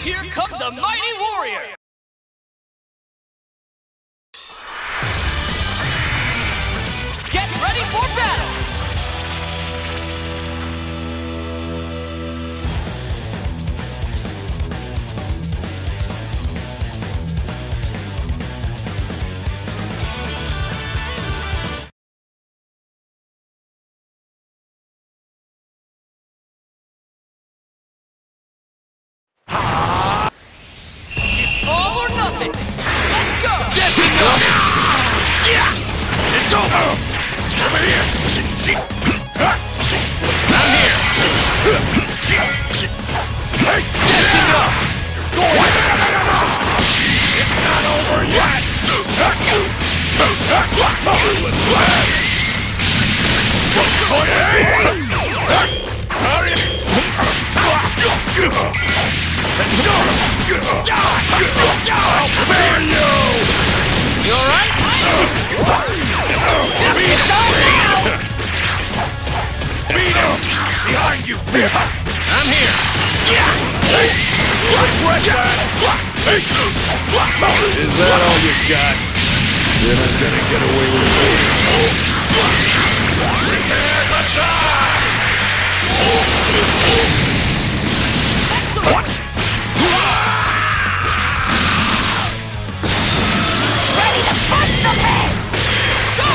Here comes a mighty warrior! Get ready for battle! It's all or nothing! Let's go! That's enough! Yeah! It's over! Over here! I'm here! Hey! That's enough! It's not over yet! Don't toy Hurry! I'll clear you! You alright? It's on now! Beat him! Behind you, Fib! I'm here! Regret that! Is that all you got? You're not gonna get away with this! Prepare to die! Excellent! Ready to bust some heads! Go!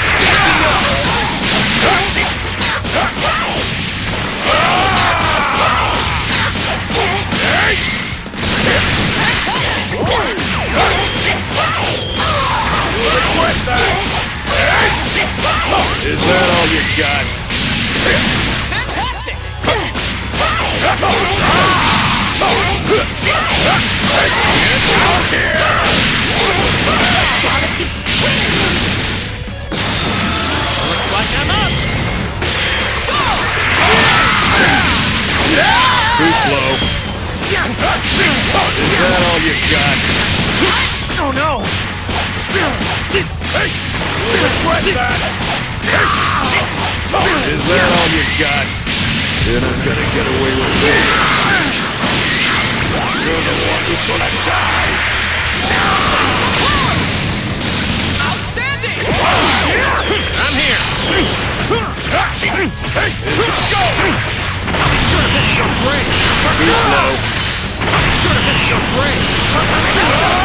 Is that all you got? Fantastic! Get out here! Looks like I'm up! Too slow. Is that all you got? Oh no! Hey! Regret that! Is that all you got? You're not gonna get away with this! You're the one who's gonna die! Outstanding! I'm here! Hey! Let's go! I'll be sure to visit your grave! Too slow. I'll be sure to visit your grave!